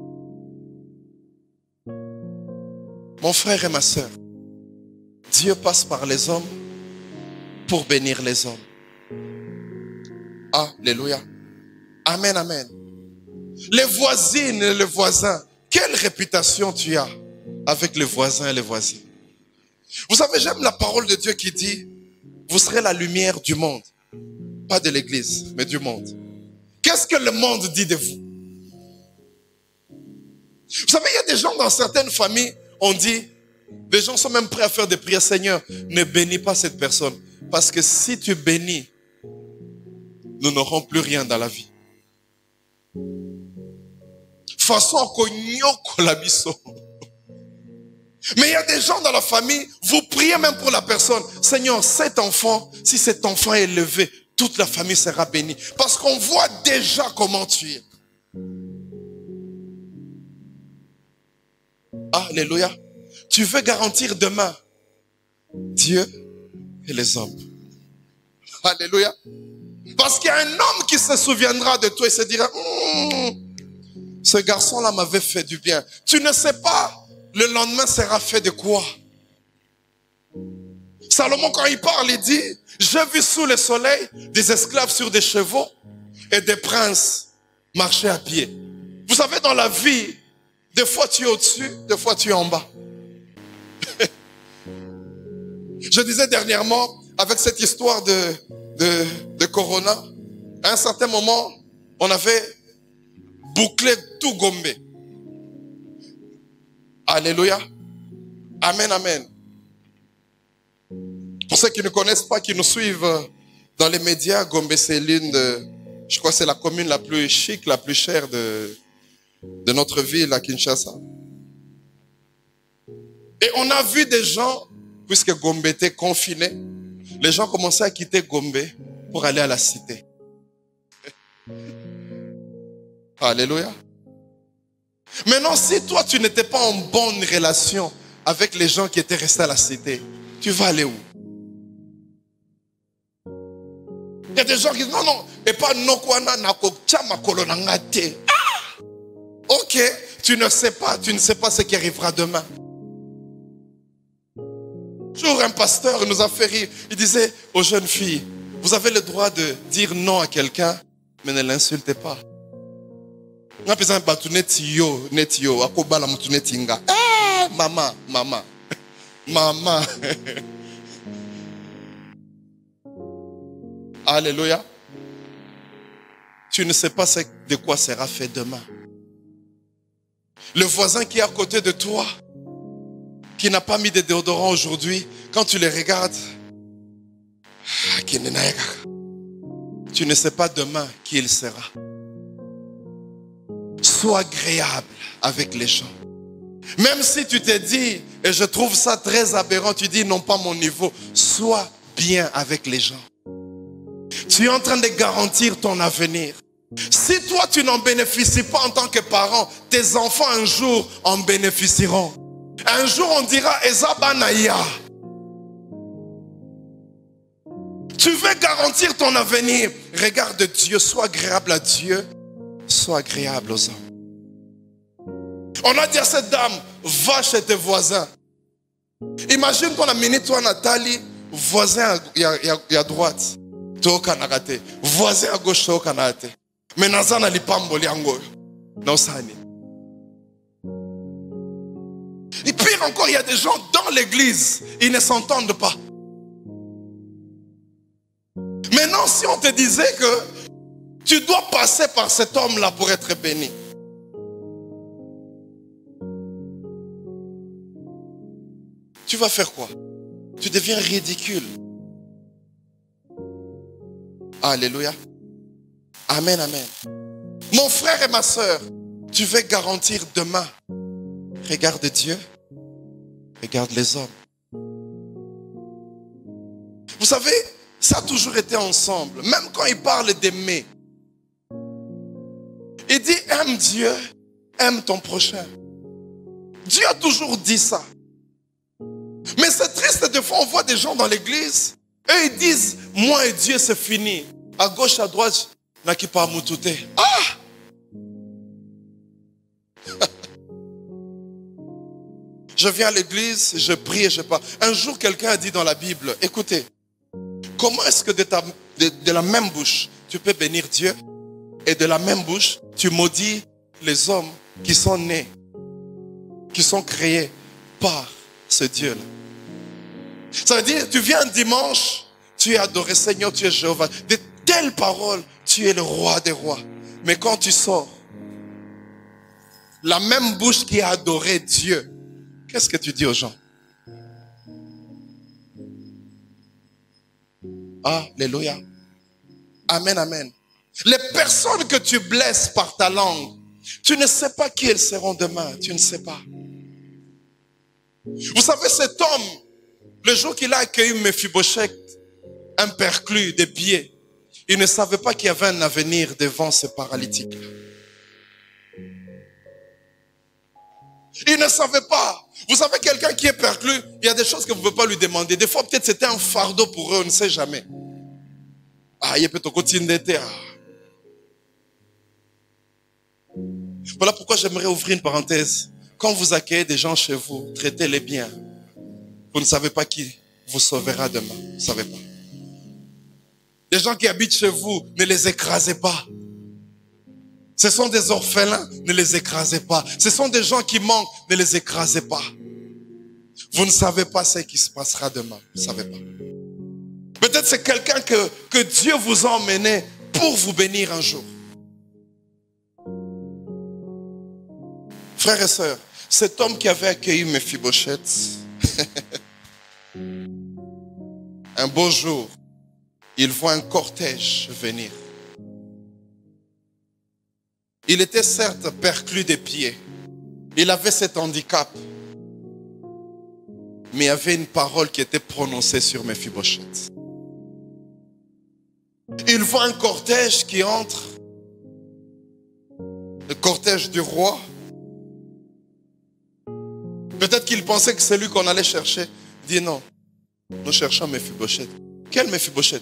Mon frère et ma soeur, Dieu passe par les hommes pour bénir les hommes. Alléluia. Amen, amen. Les voisines et les voisins, quelle réputation tu as avec les voisins et les voisines? Vous savez, j'aime la parole de Dieu qui dit, vous serez la lumière du monde. Pas de l'église, mais du monde. Qu'est-ce que le monde dit de vous? Vous savez, il y a des gens dans certaines familles, on dit, les gens sont même prêts à faire des prières. Seigneur, ne bénis pas cette personne. Parce que si tu bénis, nous n'aurons plus rien dans la vie. Façon la biso. Mais il y a des gens dans la famille, vous priez même pour la personne. Seigneur, cet enfant, si cet enfant est élevé, toute la famille sera bénie. Parce qu'on voit déjà comment tu es. Alléluia. Tu veux garantir demain Dieu et les hommes. Alléluia. Parce qu'il y a un homme qui se souviendra de toi et se dira, mmm, ce garçon-là m'avait fait du bien. Tu ne sais pas, le lendemain sera fait de quoi? Salomon, quand il parle, il dit, j'ai vu sous le soleil des esclaves sur des chevaux et des princes marcher à pied. Vous savez, dans la vie, des fois tu es au-dessus, des fois tu es en bas. Je disais dernièrement, avec cette histoire de, de, de Corona, à un certain moment, on avait bouclé tout Gombe. Alléluia. Amen, amen. Pour ceux qui ne connaissent pas, qui nous suivent dans les médias, Gombe c'est l'une de, je crois que c'est la commune la plus chic, la plus chère de, de notre ville à Kinshasa. Et on a vu des gens, puisque Gombe était confiné, les gens commençaient à quitter Gombe pour aller à la cité. Alléluia. Maintenant, si toi tu n'étais pas en bonne relation avec les gens qui étaient restés à la cité, tu vas aller où? Il y a des gens qui disent non, non, et pas Nokwana Nako Chama Kolonangate. Ah! Ok, tu ne sais pas, tu ne sais pas ce qui arrivera demain. Un jour, un pasteur nous a fait rire. Il disait aux jeunes filles, vous avez le droit de dire non à quelqu'un, mais ne l'insultez pas. Eh, maman, maman, maman. Alléluia. Tu ne sais pas de quoi sera fait demain. Le voisin qui est à côté de toi, qui n'a pas mis de déodorant aujourd'hui, quand tu les regardes, tu ne sais pas demain qui il sera. Sois agréable avec les gens. Même si tu te dis, et je trouve ça très aberrant, tu dis non pas mon niveau, sois bien avec les gens. Tu es en train de garantir ton avenir. Si toi tu n'en bénéficies pas en tant que parent, tes enfants un jour en bénéficieront. Un jour on dira Ezabanaya. Tu veux garantir ton avenir. Regarde Dieu, sois agréable à Dieu, sois agréable aux hommes. On a dit à cette dame, va chez tes voisins. Imagine qu'on a mené toi Nathalie, voisin à droite. Voisin à gauche, mais Nazana lipamboli ango. Nausani. Et pire encore, il y a des gens dans l'église, ils ne s'entendent pas. Maintenant, si on te disait que tu dois passer par cet homme-là pour être béni. Tu vas faire quoi? Tu deviens ridicule. Alléluia. Amen, amen. Mon frère et ma soeur, tu veux garantir demain. Regarde Dieu, regarde les hommes. Vous savez, ça a toujours été ensemble. Même quand il parle d'aimer. Il dit, aime Dieu, aime ton prochain. Dieu a toujours dit ça. Mais c'est triste, des fois on voit des gens dans l'église, eux ils disent, moi et Dieu c'est fini. À gauche, à droite, n'a qui pas moutouté. Ah! Je viens à l'église, je prie et je parle. Un jour, quelqu'un a dit dans la Bible, écoutez, comment est-ce que de, ta, de, de la même bouche, tu peux bénir Dieu et de la même bouche, tu maudis les hommes qui sont nés, qui sont créés par ce Dieu-là. Ça veut dire, tu viens un dimanche, tu es adoré, Seigneur, tu es Jéhovah. De telles paroles, tu es le roi des rois. Mais quand tu sors, la même bouche qui a adoré Dieu, qu'est-ce que tu dis aux gens? Alléluia. Amen, amen. Les personnes que tu blesses par ta langue, tu ne sais pas qui elles seront demain. Tu ne sais pas. Vous savez, cet homme, le jour qu'il a accueilli Mephibosheth, un perclus des pieds, il ne savait pas qu'il y avait un avenir devant ce paralytique. Il ne savait pas. Vous savez, quelqu'un qui est perclus, il y a des choses que vous ne pouvez pas lui demander. Des fois, peut-être c'était un fardeau pour eux, on ne sait jamais. Ah, il peut te continuer. Voilà pourquoi j'aimerais ouvrir une parenthèse. Quand vous accueillez des gens chez vous, traitez-les bien. Vous ne savez pas qui vous sauvera demain. Vous ne savez pas. Les gens qui habitent chez vous, ne les écrasez pas. Ce sont des orphelins, ne les écrasez pas. Ce sont des gens qui manquent, ne les écrasez pas. Vous ne savez pas ce qui se passera demain. Vous ne savez pas. Peut-être c'est quelqu'un que, que Dieu vous a emmené pour vous bénir un jour. Frères et sœurs, cet homme qui avait accueilli Mephibosheth, un beau jour, il voit un cortège venir. Il était certes perclus des pieds. Il avait cet handicap. Mais il y avait une parole qui était prononcée sur Mephibosheth. Il voit un cortège qui entre. Le cortège du roi. Peut-être qu'il pensait que c'est lui qu'on allait chercher. Il dit non. Nous cherchons Mephibosheth. Quel Mephibosheth?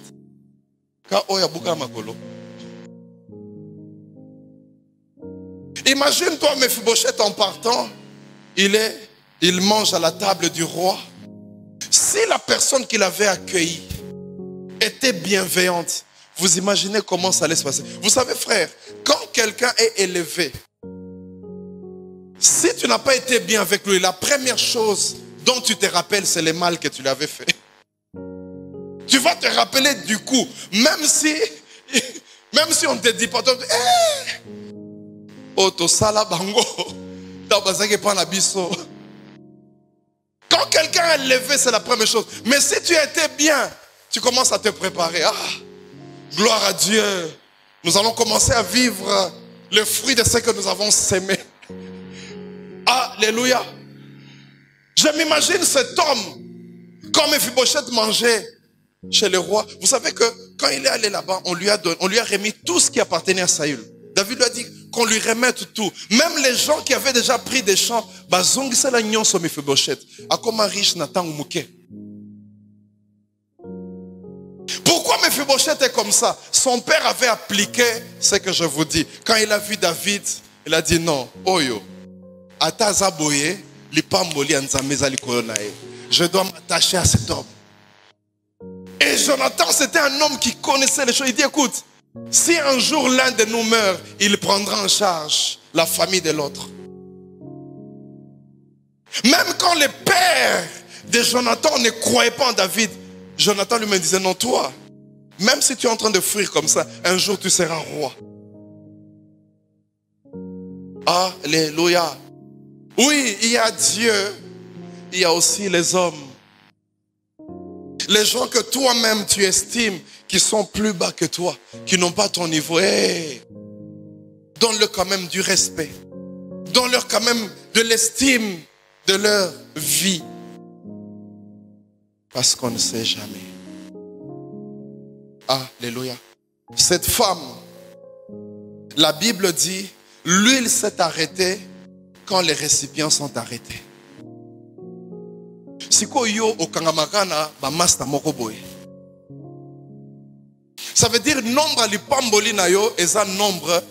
Imagine-toi Mephibosheth en partant, il est, il mange à la table du roi. Si la personne qui l'avait accueilli était bienveillante, vous imaginez comment ça allait se passer. Vous savez frère, quand quelqu'un est élevé, si tu n'as pas été bien avec lui, la première chose dont tu te rappelles, c'est le mal que tu lui avais fait. Tu vas te rappeler du coup, même si, même si on ne te dit pas, hey! Oh, to sala bango, quand quelqu'un est élevé, c'est la première chose. Mais si tu étais bien, tu commences à te préparer. Ah, gloire à Dieu. Nous allons commencer à vivre le fruit de ce que nous avons sémé. Alléluia. Je m'imagine cet homme, quand Mephibosheth mangeait chez le roi. Vous savez que quand il est allé là-bas, on lui a donné, on lui a remis tout ce qui appartenait à Saül. David lui a dit qu'on lui remette tout. Même les gens qui avaient déjà pris des champs, bazongisa la nyonso Mephibosheth. Akoma riche Nathan Mouké. Pourquoi Mephibosheth est comme ça? Son père avait appliqué ce que je vous dis. Quand il a vu David, il a dit non. Oyo. Atazaboye, lipamboli anzameza likolonae. Je dois m'attacher à cet homme. Et Jonathan, c'était un homme qui connaissait les choses. Il dit écoute, si un jour l'un de nous meurt, il prendra en charge la famille de l'autre. Même quand le père de Jonathan ne croyait pas en David, Jonathan lui me disait non, toi, même si tu es en train de fuir comme ça, un jour tu seras roi. Alléluia. Oui, il y a Dieu, il y a aussi les hommes. Les gens que toi-même tu estimes qui sont plus bas que toi, qui n'ont pas ton niveau. Hey, donne-leur quand même du respect. Donne-leur quand même de l'estime de leur vie. Parce qu'on ne sait jamais. Alléluia. Cette femme, la Bible dit, l'huile s'est arrêtée quand les récipients sont arrêtés. Siko yo okangamakana ba master moko boy. Ça veut dire nombre lipamboli na yo eza nombre.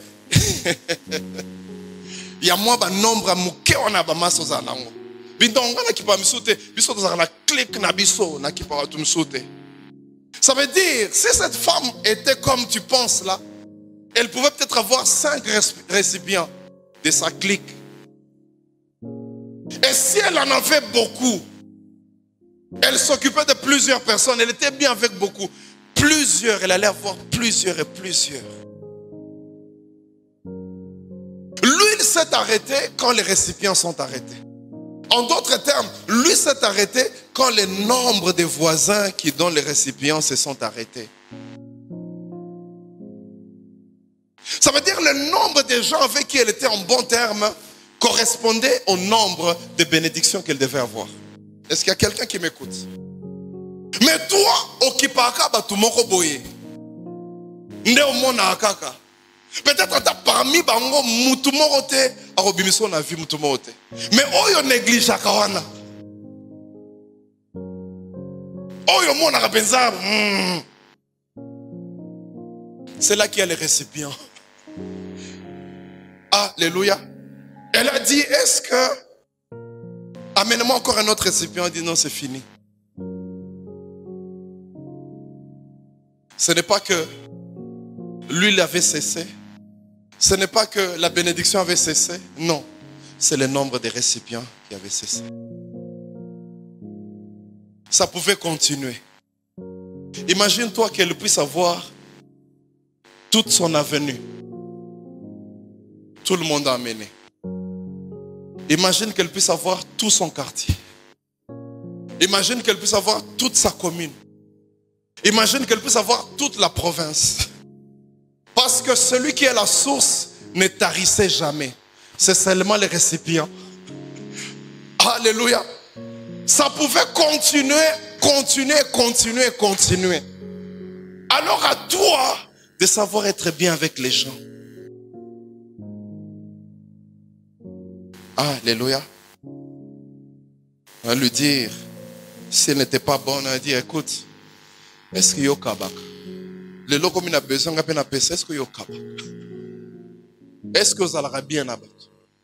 Ya moi ba nombre muke ona ba maso za nango. Bindonga na kipa misute, biso za na click na biso na kipa watu misute. Ça veut dire si cette femme était comme tu penses là, elle pouvait peut-être avoir cinq récipients de sa clique. Et si elle en avait beaucoup, elle s'occupait de plusieurs personnes, elle était bien avec beaucoup. Plusieurs, elle allait avoir plusieurs et plusieurs. L'huile s'est arrêtée quand les récipients sont arrêtés. En d'autres termes, l'huile s'est arrêtée quand le nombre de voisins qui donnent les récipients se sont arrêtés. Ça veut dire le nombre de gens avec qui elle était en bon terme correspondait au nombre de bénédictions qu'elle devait avoir. Est-ce qu'il y a quelqu'un qui m'écoute? Mais toi, okipaka batu moko boye. Nde omona akaka. Peut-être parmi bango mutu moko te akobimiso na vie mutu moko te. Mais oyo néglige akawana. Oyo mona kapenza. C'est là qu'il y a les récipients. Alléluia. Elle a dit, est-ce que... Amène-moi encore un autre récipient. Elle dit, non, c'est fini. Ce n'est pas que l'huile avait cessé. Ce n'est pas que la bénédiction avait cessé. Non. C'est le nombre des récipients qui avait cessé. Ça pouvait continuer. Imagine-toi qu'elle puisse avoir toute son avenue. Tout le monde a amené. Imagine qu'elle puisse avoir tout son quartier. Imagine qu'elle puisse avoir toute sa commune. Imagine qu'elle puisse avoir toute la province. Parce que celui qui est la source ne tarissait jamais. C'est seulement les récipients. Alléluia. Ça pouvait continuer, continuer, continuer, continuer. Alors à toi de savoir être bien avec les gens. Alléluia. On va lui dire, si elle n'était pas bonne, on va dire, écoute, est-ce qu'il y a kabak? Le lot comme il a besoin, est-ce qu'il y a kabak? Est-ce que vous allez bien abattu?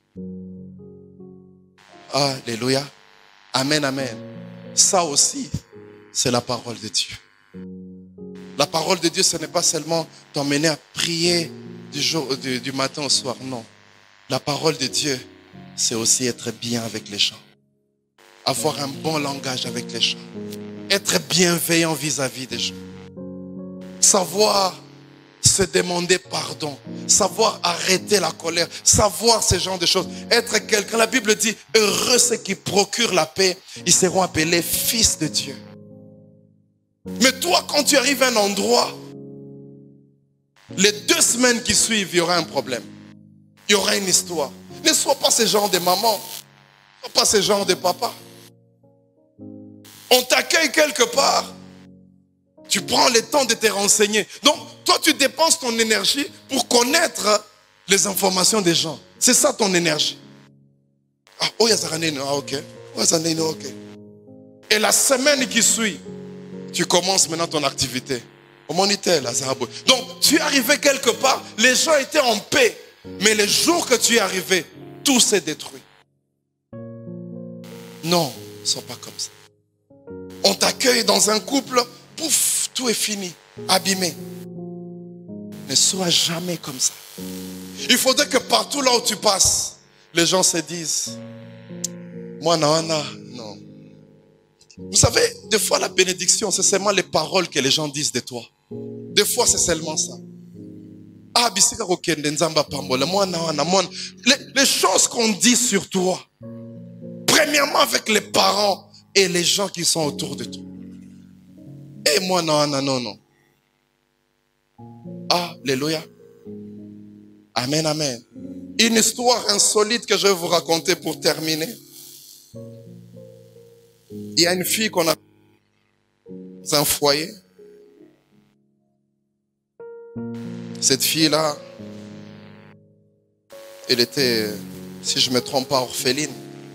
Alléluia. Amen, amen. Ça aussi, c'est la parole de Dieu. La parole de Dieu, ce n'est pas seulement t'emmener à prier du, jour, du, du matin au soir, non. La parole de Dieu, c'est aussi être bien avec les gens. Avoir un bon langage avec les gens. Être bienveillant vis-à-vis des gens. Savoir se demander pardon. Savoir arrêter la colère. Savoir ce genre de choses. Être quelqu'un, la Bible dit, heureux ceux qui procurent la paix, ils seront appelés fils de Dieu. Mais toi, quand tu arrives à un endroit, les deux semaines qui suivent, il y aura un problème. Il y aura une histoire. Ne sois pas ce genre de maman. Ne sois pas ce genre de papa. On t'accueille quelque part. Tu prends le temps de te renseigner. Donc, toi, tu dépenses ton énergie pour connaître les informations des gens. C'est ça ton énergie. Ah, oh, ah, ok. Oh, ok. Et la semaine qui suit, tu commences maintenant ton activité. Donc, tu es arrivé quelque part, les gens étaient en paix. Mais le jour que tu es arrivé, tout s'est détruit. Non, ne sois pas comme ça. On t'accueille dans un couple, pouf, tout est fini, abîmé. Ne sois jamais comme ça. Il faudrait que partout là où tu passes, les gens se disent, moi, non, non, non. Vous savez, des fois la bénédiction, c'est seulement les paroles que les gens disent de toi. Des fois, c'est seulement ça. Ah, les, les choses qu'on dit sur toi, premièrement avec les parents et les gens qui sont autour de toi. Et moi, non, non, non, non. Alléluia. Amen, amen. Une histoire insolite que je vais vous raconter pour terminer. Il y a une fille qu'on a dans un foyer. Cette fille-là, elle était, si je ne me trompe pas, orpheline.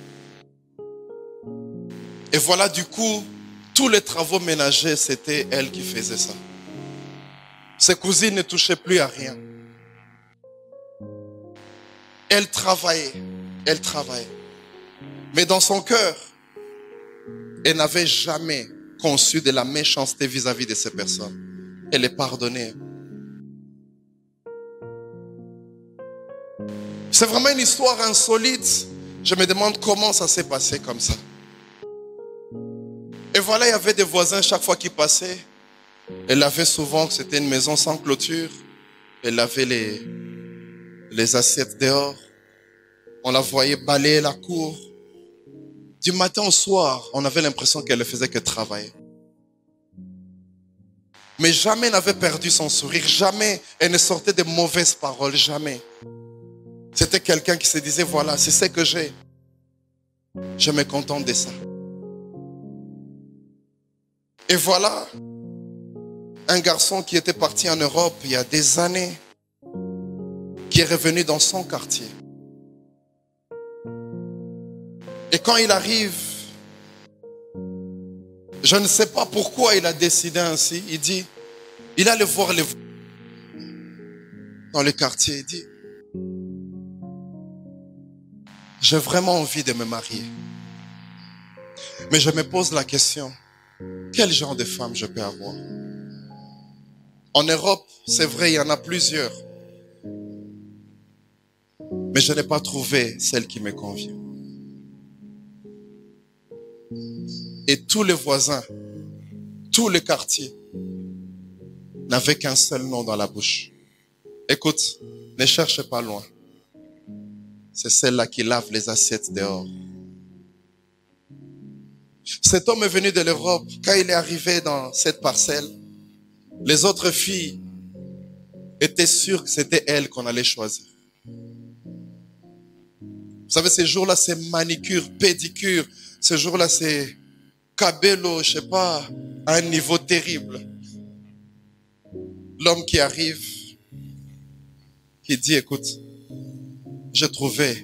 Et voilà, du coup, tous les travaux ménagers, c'était elle qui faisait ça. Ses cousines ne touchaient plus à rien. Elle travaillait, elle travaillait. Mais dans son cœur, elle n'avait jamais conçu de la méchanceté vis-à-vis de ces personnes. Elle les pardonnait. C'est vraiment une histoire insolite. Je me demande comment ça s'est passé comme ça. Et voilà, il y avait des voisins chaque fois qu'ils passaient. Elle avait souvent, c'était une maison sans clôture. Elle avait les, les assiettes dehors. On la voyait balayer la cour. Du matin au soir, on avait l'impression qu'elle ne faisait que travailler. Mais jamais elle n'avait perdu son sourire. Jamais elle ne sortait de mauvaises paroles. Jamais. C'était quelqu'un qui se disait, voilà, c'est ce que j'ai. Je me contente de ça. Et voilà, un garçon qui était parti en Europe il y a des années, qui est revenu dans son quartier. Et quand il arrive, je ne sais pas pourquoi il a décidé ainsi. Il dit, il allait voir les dans le quartier. Il dit, j'ai vraiment envie de me marier. Mais je me pose la question, quel genre de femme je peux avoir? En Europe, c'est vrai, il y en a plusieurs. Mais je n'ai pas trouvé celle qui me convient. Et tous les voisins, tous les quartiers n'avaient qu'un seul nom dans la bouche. Écoute, ne cherche pas loin. C'est celle-là qui lave les assiettes dehors. Cet homme est venu de l'Europe. Quand il est arrivé dans cette parcelle, les autres filles étaient sûres que c'était elle qu'on allait choisir. Vous savez, ces jours-là, c'est manicure, pédicure. Ces jours-là, c'est cabello, je sais pas, à un niveau terrible. L'homme qui arrive, qui dit, écoute, j'ai trouvé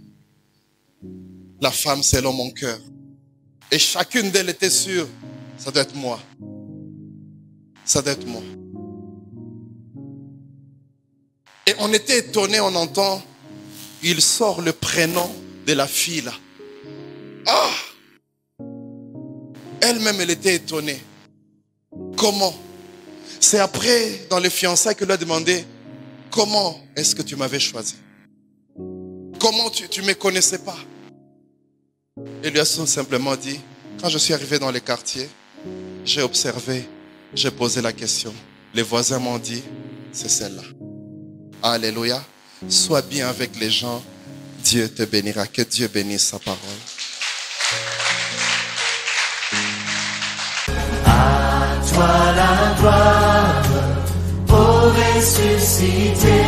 la femme selon mon cœur. Et chacune d'elles était sûre, ça doit être moi. Ça doit être moi. Et on était étonné, on entend, il sort le prénom de la fille là. Ah! Elle-même, elle était étonnée. Comment? C'est après, dans les fiançailles, qu'elle lui a demandé, comment est-ce que tu m'avais choisi? Comment tu ne me connaissais pas? Et lui a simplement dit, quand je suis arrivé dans les quartiers, j'ai observé, j'ai posé la question. Les voisins m'ont dit, c'est celle-là. Alléluia. Sois bien avec les gens, Dieu te bénira. Que Dieu bénisse sa parole. À toi la gloire, ô ressuscité.